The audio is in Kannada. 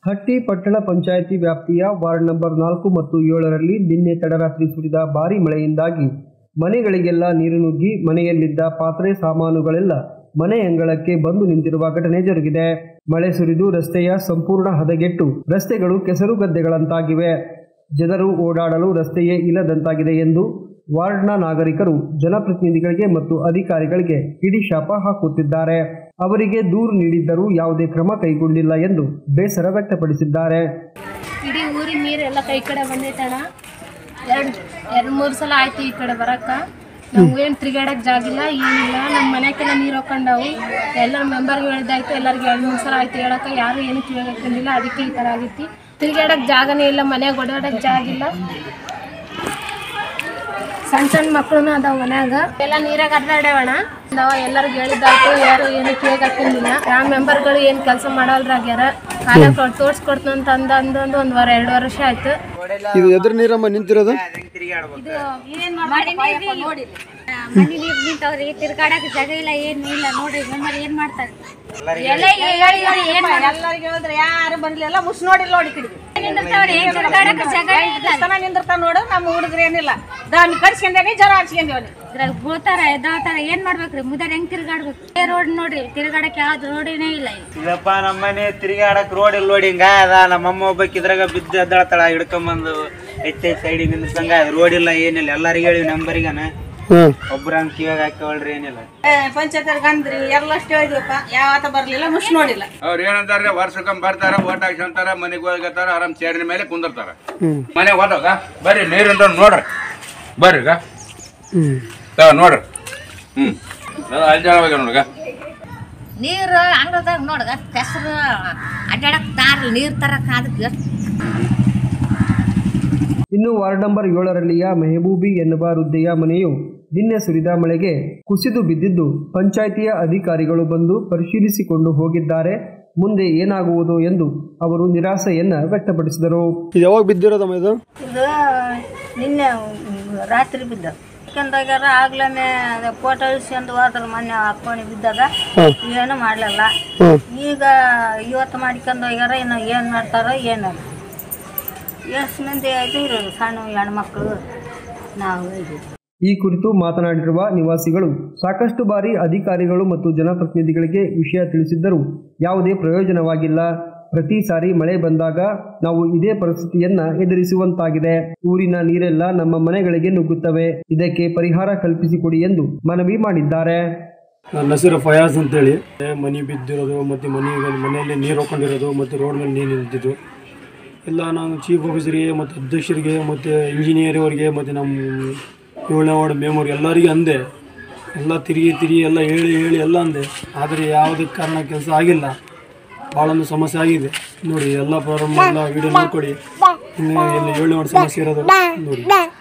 ಹಟ್ಟಿ ಪಟ್ಟಣ ಪಂಚಾಯಿತಿ ವ್ಯಾಪ್ತಿಯ ವಾರ್ಡ್ ನಂಬರ್ 4 ಮತ್ತು 7ರಲ್ಲಿ ನಿನ್ನೆ ತಡರಾತ್ರಿ ಸುರಿದ ಭಾರೀ ಮಳೆಯಿಂದಾಗಿ ಮನೆಗಳಿಗೆಲ್ಲ ನೀರು ನುಗ್ಗಿ ಮನೆಯಲ್ಲಿದ್ದ ಪಾತ್ರೆ ಸಾಮಾನುಗಳೆಲ್ಲ ಮನೆ ಅಂಗಳಕ್ಕೆ ಬಂದು ನಿಂತಿರುವ ಘಟನೆ ಜರುಗಿದೆ. ಮಳೆ ಸುರಿದು ರಸ್ತೆಯ ಸಂಪೂರ್ಣ ಹದಗೆಟ್ಟು ರಸ್ತೆಗಳು ಕೆಸರು ಗದ್ದೆಗಳಂತಾಗಿವೆ. ಜನರು ಓಡಾಡಲು ರಸ್ತೆಯೇ ಇಲ್ಲದಂತಾಗಿದೆ ಎಂದು ವಾರ್ಡ್ನ ನಾಗರಿಕರು ಜನಪ್ರತಿನಿಧಿಗಳಿಗೆ ಮತ್ತು ಅಧಿಕಾರಿಗಳಿಗೆ ಹಿಡಿಶಾಪ ಹಾಕುತ್ತಿದ್ದಾರೆ. ಅವರಿಗೆ ದೂರು ನೀಡಿದ್ದರೂ ಯಾವುದೇ ಕ್ರಮ ಕೈಗೊಂಡಿಲ್ಲ ಎಂದು ಬೇಸರ ವ್ಯಕ್ತಪಡಿಸಿದ್ದಾರೆ. ಇಡೀ ಊರಿನ ನೀರೆಲ್ಲ ಕೈ ಕಡೆ ಬಂದೈತಣ. ಎರಡು ಮೂರು ಸಲ ಆಯ್ತು ಈ ಕಡೆ ಬರಕ್ಕ. ನಮ್ಗೆ ಏನು ತಿರುಗಾಡಕ್ಕೆ ಜಾಗಿಲ್ಲ, ಏನಿಲ್ಲ. ನಮ್ಮ ಮನೆಗೆಲ್ಲ ನೀರು ಹಾಕೊಂಡವು. ಎಲ್ಲ ಮೆಂಬರ್ಗೆ ಹೇಳಿದಾಯ್ತು, ಎಲ್ಲರಿಗೂ 2-3 ಸಲ ಆಯ್ತು ಹೇಳಕ್ಕೆ. ಯಾರು ಏನು ತಿರುಗಾಕೊಂಡಿಲ್ಲ. ಅದಕ್ಕೆ ಈ ಥರ ಆಗೈತಿ. ತಿರುಗಾಡಕ್ಕೆ ಜಾಗನೇ ಇಲ್ಲ, ಮನೆಗೆ ಓಡಾಡಕ್ಕೆ ಜಾಗ ಇಲ್ಲ. ಸಣ್ಣ ಸಣ್ಣ ಮಕ್ಕಳು ಅದಾವ ಮನ್ಯಾಗ, ಎಲ್ಲ ನೀರಾಗ ಅಡ್ಡಾಡ್ಯಾವಣ. ಎಲ್ಲರಿಗೂ ಹೇಳಿದಾಯ್ತು, ಯಾರು ಏನು ಕೇಳಾಕೊಂಡಿಲ್ಲ. ಯಾವ ಮೆಂಬರ್ಗಳು ಏನು ಕೆಲಸ ಮಾಡಲ್ರಾಗ್ಯಾರ. ಕಾಲ ತೋರ್ಸ್ಕೊಡ್ತಂತ ಅಂದೊಂದು 1-2 ವರ್ಷ ಆಯ್ತು. ಇದು ಎದ್ರ ನೀರಮ್ಮ ನಿಂತಿರೋದು? ಮನೆ ನೀರು ನಿಂತವ್ರಿ, ತಿರ್ಗಾಡಕ್ಕೆ ಜಾಗ ಇಲ್ಲ, ಏನು ಇಲ್ಲ. ನೋಡ್ರಿ ಮೆಂಬರ್ ಏನ್ ಮಾಡ್ತಾರೆ. ಯಾರು ಬರ್ಲಿಲ್ಲ, ಮುಸ್ ನೋಡಿಲ್ಲ. ನೋಡಿ ನಿಂದಿರ್ತಾವ ನೋಡು. ನಮ್ಮ ಹುಡುಗ್ರ ಏನಿಲ್ಲ, ದಾಮಿ ಕಡ್ಸ್ಕೊಂಡೇನಿ, ಜನ ಹಚ್ಕೊಂಡೇವನಿ. ಇದ್ರಾಗ ಬೀಳ್ತಾರ ಎದ್ದಾಳ್ತಾರ, ಏನ್ ಮಾಡ್ಬೇಕ್ರಿ? ಮುದಾರ ಹೆಂಗ್ ತಿರ್ಗಾಡ್ಬೇಕು? ರೋಡ್ ನೋಡ್ರಿ, ತಿರ್ಗಾಡಕ್ ಯಾವ್ದು ರೋಡಿನೇ ಇಲ್ಲ. ಇಲ್ಲಪ್ಪ ನಮ್ಮನೆ ತಿರ್ಗಾಡಕ್ ರೋಡ್ ಇಲ್ಲ ನೋಡಿ. ಹಿಂಗ ಅದ ನಮ್ಮಮ್ಮ ಒಬ್ಬಕ್ಕೆ ಇದ್ರಾಗ ಬಿದ್ದು ಎದ್ದಾಳ್ತಾಳ, ಹಿಡ್ಕೊಂಬಂದು ಎತ್ತೆ ಸೈಡಿಗೆ ನಿಂದ್ಸಂಗ. ರೋಡ್ ಇಲ್ಲ, ಏನಿಲ್ಲ. ಎಲ್ಲರಿಗೂ ಹೇಳಿ ನಂಬರಿಗನ ಒಬ್ರ ಕಿವಾಗ ಹಾಕವಳ್ರಿ, ಏನಿಲ್ಲ. ಪಂಚಾಯತ್ ಅಂದ್ರಿ ಎಲ್ಲಷ್ಟು ಹೇಳಿದ್ವಪ್ಪ, ಯಾವತ್ತ ಬರ್ಲಿಲ್ಲ, ಮುಸ್ ನೋಡಿಲ್ಲ. ಅವ್ರ ಏನಂತಾರ, ವರ್ಷಕ್ಕೊಮ್ಮೆ ಬರ್ತಾರ, ಓಟ್ ಹಾಕ್ಸಂತಾರ, ಮನೆಗೆ ಹೋಗತ್ತಾರ, ಆರಾಮ್ ಚೇರಿನ ಮೇಲೆ ಕುಂದಿರ್ತಾರ. ಮನೆ ಹೋದಾಗ ಬರ್ರಿ ನೀರಿಂದ ನೋಡ್ರಿ, ಬರ್ರಿ ನೋಡ್ರಿ. ಅಲ್ಜಾಳವಾಗ ನೋಡ್ಗ ನೀರು ಅಂಗಳದಾಗ ನೋಡ್ಗ ಕೆಸರು ಅಡ್ಡಾಡಕ್ ತಾರ ನೀರ್ ತರಕ್ ಅದಕ್ಕೆ. ಇನ್ನು ವಾರ್ಡ್ ನಂಬರ್ 7ರಲ್ಲಿಯ ಮೆಹಬೂಬಿ ಎನ್ನುವ ವೃದ್ಧೆಯ ಮನೆಯು ನಿನ್ನೆ ಸುರಿದ ಮಳೆಗೆ ಕುಸಿದು ಬಿದ್ದಿದ್ದು ಪಂಚಾಯಿತಿಯ ಅಧಿಕಾರಿಗಳು ಬಂದು ಪರಿಶೀಲಿಸಿಕೊಂಡು ಹೋಗಿದ್ದಾರೆ. ಮುಂದೆ ಏನಾಗುವುದು ಎಂದು ಅವರು ನಿರಾಸೆಯನ್ನ ವ್ಯಕ್ತಪಡಿಸಿದರು. ಯಾವಾಗ ಬಿದ್ದಿರೋದಮ್ಮ ಇದು? ನಿನ್ನೆ ರಾತ್ರಿ ಬಿದ್ದ ಯಾಕಂದಾಗ ಆಗ್ಲೇ ಫೋಟೋ ಇಸ್ಕೊಂಡು ಹೋದ್ರ ಮೊನ್ನೆ ಹಾಕೊಂಡು ಬಿದ್ದಾಗ ಏನು ಮಾಡ್ಲಿಲ್ಲ. ಈಗ ಇವತ್ತು ಮಾಡ್ಕೊಂಡು ಹೋಗ್ಯಾರ, ಇನ್ನು ಏನು ಮಾಡ್ತಾರೋ ಏನಲ್ಲ. ಎಷ್ಟು ಮಂದಿ ಆಯ್ತು ಇರೋದು, ಸಣ್ಣ ಹೆಣ್ಮಕ್ಳು ನಾವು. ಈ ಕುರಿತು ಮಾತನಾಡಿರುವ ನಿವಾಸಿಗಳು ಸಾಕಷ್ಟು ಬಾರಿ ಅಧಿಕಾರಿಗಳು ಮತ್ತು ಜನಪ್ರತಿನಿಧಿಗಳಿಗೆ ವಿಷಯ ತಿಳಿಸಿದ್ದರೂ ಯಾವುದೇ ಪ್ರಯೋಜನವಾಗಿಲ್ಲ. ಪ್ರತಿ ಸಾರಿ ಮಳೆ ಬಂದಾಗ ನಾವು ಇದೇ ಪರಿಸ್ಥಿತಿಯನ್ನ ಎದುರಿಸುವಂತಾಗಿದೆ. ಊರಿನ ನೀರೆಲ್ಲ ನಮ್ಮ ಮನೆಗಳಿಗೆ ನುಗ್ಗುತ್ತವೆ. ಇದಕ್ಕೆ ಪರಿಹಾರ ಕಲ್ಪಿಸಿಕೊಡಿ ಎಂದು ಮನವಿ ಮಾಡಿದ್ದಾರೆ. ನನ್ನ ಹೆಸರು ಫಯಾಜ್ ಅಂತೇಳಿ. ಮನೆ ಬಿದ್ದಿರೋದು ಮತ್ತು ಮನೆಯಲ್ಲಿ ನೀರು ಹಾಕೊಂಡಿರೋದು ಮತ್ತು ರೋಡ್ ಮೇಲೆ ನೀರು ನಿಂತಿದ್ದು ಎಲ್ಲ ನಾನು ಚೀಫ್ ಆಫೀಸರಿಗೆ ಮತ್ತು ಅಧ್ಯಕ್ಷರಿಗೆ ಮತ್ತು ಇಂಜಿನಿಯರ್ ಅವರಿಗೆ ಮತ್ತು ನಮ್ಮ 7ನೇ ವಾರ್ಡ್ ಮೆಂಬರ್ ಎಲ್ಲರಿಗೆ ಅಂದೆ. ಎಲ್ಲ ತಿರುಗಿ ಎಲ್ಲ ಹೇಳಿ ಎಲ್ಲ ಅಂದೆ. ಆದರೆ ಯಾವುದೇ ಕಾರಣ ಕೆಲಸ ಆಗಿಲ್ಲ. ಭಾಳೊಂದು ಸಮಸ್ಯೆ ಆಗಿದೆ ನೋಡಿ. ಎಲ್ಲ ಪ್ರಾರಂಭ ಎಲ್ಲ ವಿಡಿಯೋ ನೋಡ್ಕೊಡಿ. ಇನ್ನು 7ನೇ ವಾರ್ಡ್ ಸಮಸ್ಯೆ ಇರೋದು ನೋಡಿ.